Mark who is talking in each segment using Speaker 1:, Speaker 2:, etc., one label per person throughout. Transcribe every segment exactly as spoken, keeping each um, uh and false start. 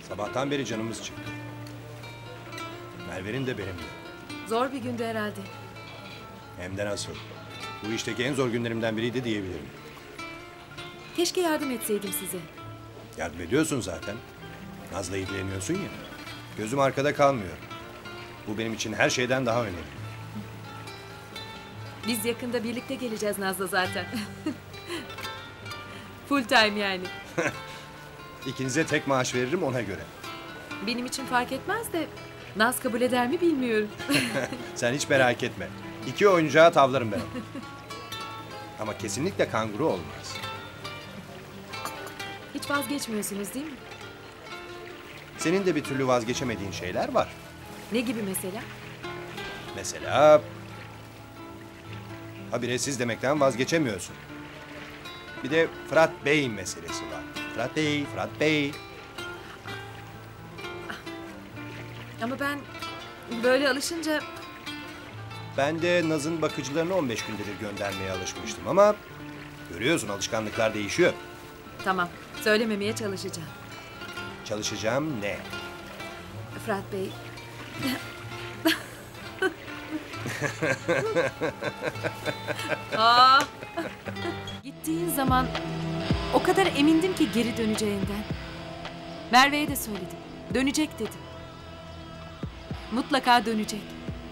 Speaker 1: Sabahtan beri canımız çıktı. Merve'nin de benim de.
Speaker 2: Zor bir gündü herhalde.
Speaker 1: Hem de nasıl. Bu işteki en zor günlerimden biriydi diyebilirim.
Speaker 2: Keşke yardım etseydim size.
Speaker 1: Yardım ediyorsun zaten. Naz'la ilgileniyorsun ya. Gözüm arkada kalmıyor. Bu benim için her şeyden daha önemli.
Speaker 2: Biz yakında birlikte geleceğiz Naz'la zaten. Full time yani.
Speaker 1: İkinize tek maaş veririm ona göre.
Speaker 2: Benim için fark etmez de Naz kabul eder mi bilmiyorum.
Speaker 1: Sen hiç merak etme. İki oyuncağa tavlarım ben onu. Ama kesinlikle kanguru olmaz.
Speaker 2: Hiç vazgeçmiyorsunuz değil mi?
Speaker 1: Senin de bir türlü vazgeçemediğin şeyler var.
Speaker 2: Ne gibi mesela?
Speaker 1: Mesela... habire siz demekten vazgeçemiyorsun. Bir de Fırat Bey meselesi var. Fırat Bey, Fırat Bey.
Speaker 2: Ama ben böyle alışınca...
Speaker 1: Ben de Naz'ın bakıcılarını on beş gündedir göndermeye alışmıştım ama... görüyorsun alışkanlıklar değişiyor.
Speaker 2: Tamam, söylememeye çalışacağım.
Speaker 1: Çalışacağım ne?
Speaker 2: Fırat Bey... Aa! Gittiğin zaman o kadar emindim ki geri döneceğinden. Merve'ye de söyledim. Dönecek dedim. Mutlaka dönecek.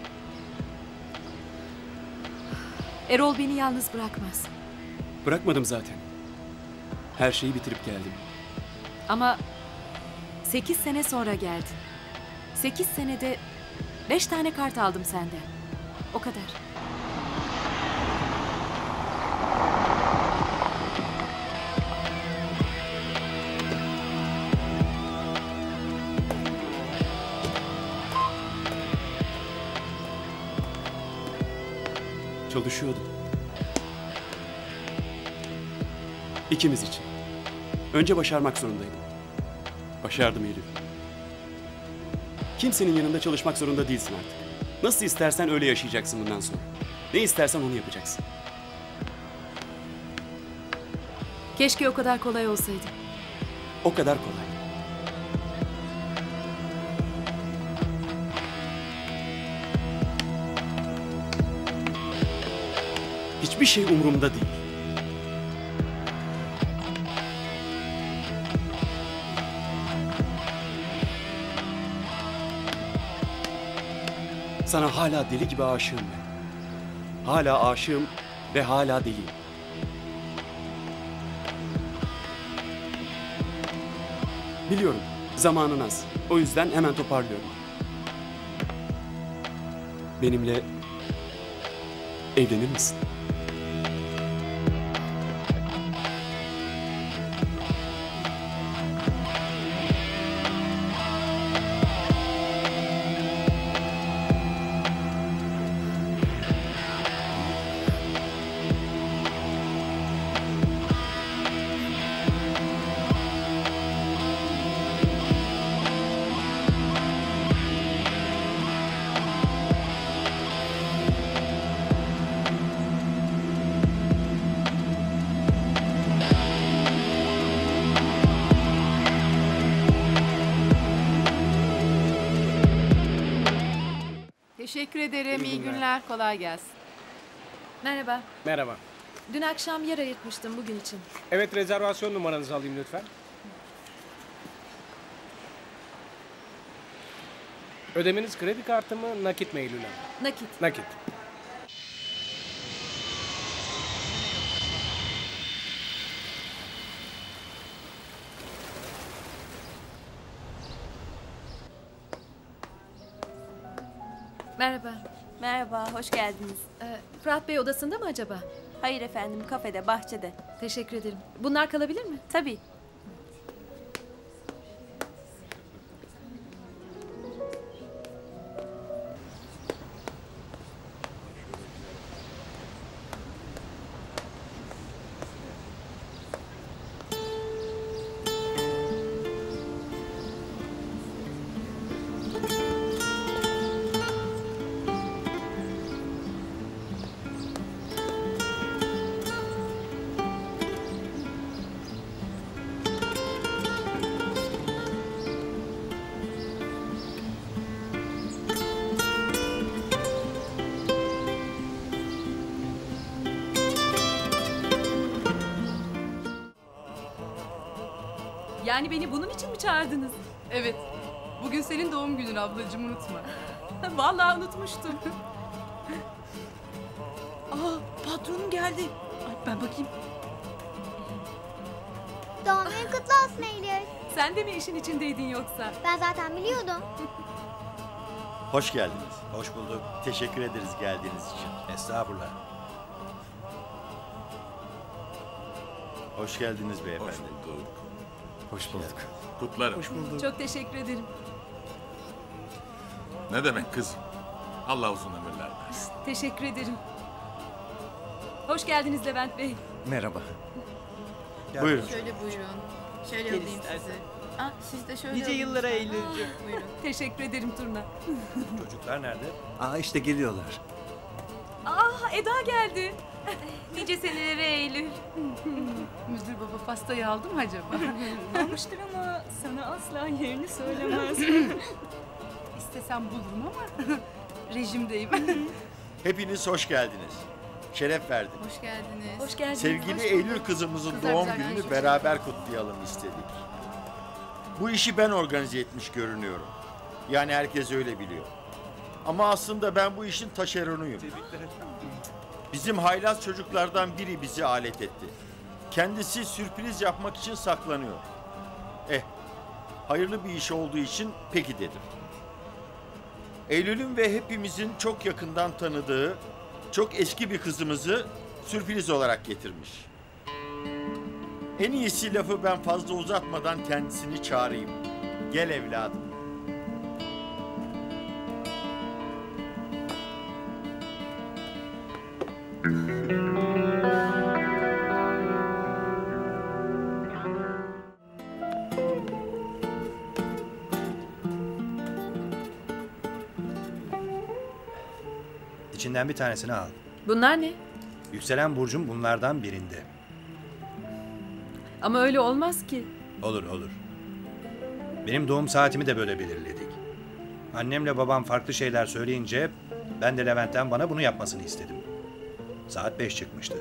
Speaker 2: Erol beni yalnız bırakmaz.
Speaker 3: Bırakmadım zaten. Her şeyi bitirip geldim.
Speaker 2: Ama sekiz sene sonra geldin. Sekiz senede beş tane kart aldım senden. O kadar.
Speaker 3: Çalışıyordum. İkimiz için. Önce başarmak zorundaydım. Başardım Eylül. Kimsenin yanında çalışmak zorunda değilsin artık. Nasıl istersen öyle yaşayacaksın bundan sonra. Ne istersen onu yapacaksın.
Speaker 2: Keşke o kadar kolay olsaydı.
Speaker 3: O kadar kolay. Hiçbir şey umurumda değil. Sana hala deli gibi aşığım ben. Hala aşığım ve hala deliyim. Biliyorum, zamanın az. O yüzden hemen toparlıyorum. Benimle evlenir misin?
Speaker 4: Teşekkür ederim. İyi günler. Kolay gelsin.
Speaker 2: Merhaba.
Speaker 5: Merhaba.
Speaker 2: Dün akşam yer ayırtmıştım bugün için.
Speaker 5: Evet, rezervasyon numaranızı alayım lütfen. Ödemeniz kredi kartı mı, nakit mi Eylül Hanım?
Speaker 2: Nakit.
Speaker 5: Nakit.
Speaker 2: Merhaba.
Speaker 6: Merhaba, hoş geldiniz.
Speaker 2: Ee, Fırat Bey odasında mı acaba?
Speaker 6: Hayır efendim, kafede, bahçede.
Speaker 2: Teşekkür ederim. Bunlar kalabilir mi?
Speaker 6: Tabii.
Speaker 2: Yani beni bunun için mi çağırdınız?
Speaker 4: Evet. Bugün senin doğum günün ablacığım, unutma.
Speaker 2: Vallahi unutmuştum.
Speaker 4: Aa, patronum geldi. Ay, ben bakayım.
Speaker 7: Doğum günün kutlu olsun Eylül.
Speaker 2: Sen de mi işin içindeydin yoksa?
Speaker 7: Ben zaten biliyordum.
Speaker 8: Hoş geldiniz.
Speaker 1: Hoş bulduk.
Speaker 8: Teşekkür ederiz geldiğiniz için.
Speaker 1: Estağfurullah.
Speaker 8: Hoş geldiniz beyefendi.
Speaker 9: Hoş bulduk.
Speaker 8: Hoş bulduk.
Speaker 9: Kutlarım.
Speaker 2: Çok teşekkür ederim.
Speaker 9: Ne demek kızım? Allah uzun ömürler versin.
Speaker 2: Teşekkür ederim. Hoş geldiniz Levent Bey.
Speaker 8: Merhaba.
Speaker 1: Gel.
Speaker 8: Buyurun.
Speaker 4: Şöyle buyurun. Şöyle alayım sizi. Ah, siz de şöyle
Speaker 10: Nice
Speaker 4: alın
Speaker 10: yıllara
Speaker 4: lütfen.
Speaker 10: Eylül'cüğüm.
Speaker 4: Buyurun.
Speaker 2: Teşekkür ederim Turna.
Speaker 1: Çocuklar nerede?
Speaker 8: Aa işte geliyorlar.
Speaker 2: Aa Eda geldi. Nice senelere Eylül.
Speaker 4: Müdür baba pastayı aldı mı acaba?
Speaker 10: Almıştır ama sana asla yerini söylemez.
Speaker 4: İstesem bulurum ama rejimdeyim.
Speaker 8: Hepiniz hoş geldiniz. Şeref verdiniz.
Speaker 4: Hoş geldiniz.
Speaker 2: Hoş geldiniz.
Speaker 8: Sevgili
Speaker 4: Hoş
Speaker 8: Eylül
Speaker 4: bulduk.
Speaker 8: kızımızın
Speaker 4: Kızlar
Speaker 8: doğum
Speaker 4: güzel
Speaker 8: gününü
Speaker 4: konuşuyor.
Speaker 8: beraber kutlayalım istedik. Bu işi ben organize etmiş görünüyorum. Yani herkes öyle biliyor. Ama aslında ben bu işin taşeronuyum. Bizim haylaz çocuklardan biri bizi alet etti. Kendisi sürpriz yapmak için saklanıyor. Eh, hayırlı bir iş olduğu için peki dedim. Eylül'ün ve hepimizin çok yakından tanıdığı, çok eski bir kızımızı sürpriz olarak getirmiş. En iyisi lafı ben fazla uzatmadan kendisini çağırayım. Gel evladım.
Speaker 1: İçinden bir tanesini al.
Speaker 2: Bunlar ne?
Speaker 1: Yükselen burcum bunlardan birinde.
Speaker 2: Ama öyle olmaz ki.
Speaker 1: Olur olur. Benim doğum saatimi de böyle belirledik. Annemle babam farklı şeyler söyleyince ben de Levent'ten bana bunu yapmasını istedim. Saat beş çıkmıştı.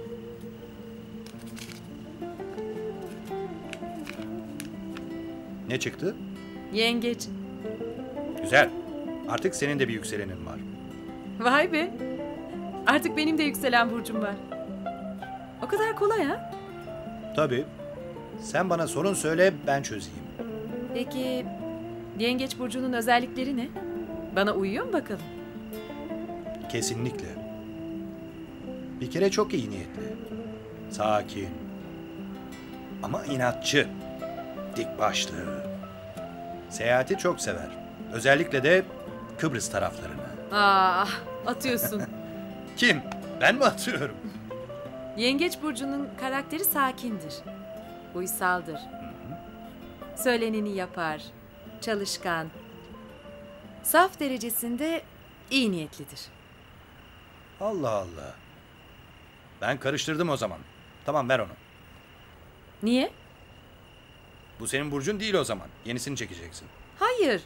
Speaker 1: Ne çıktı?
Speaker 2: Yengeç.
Speaker 1: Güzel. Artık senin de bir yükselenin var.
Speaker 2: Vay be. Artık benim de yükselen burcum var. O kadar kolay ha?
Speaker 1: Tabii. Sen bana sorun söyle, ben çözeyim.
Speaker 2: Peki yengeç burcunun özellikleri ne? Bana uyuyor mu bakalım?
Speaker 1: Kesinlikle. Bir kere çok iyi niyetli. Sakin. Ama inatçı. Dik başlı. Seyahati çok sever. Özellikle de Kıbrıs taraflarını.
Speaker 2: Aa, atıyorsun.
Speaker 1: Kim? Ben mi atıyorum?
Speaker 2: Yengeç burcunun karakteri sakindir. Uysaldır. Söyleneni yapar. Çalışkan. Saf derecesinde iyi niyetlidir.
Speaker 1: Allah Allah. Ben karıştırdım o zaman. Tamam, ver onu.
Speaker 2: Niye?
Speaker 1: Bu senin burcun değil o zaman. Yenisini çekeceksin.
Speaker 2: Hayır.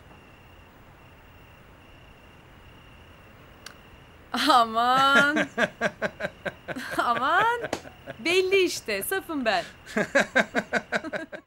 Speaker 2: Aman. Aman. Belli işte. Safım ben.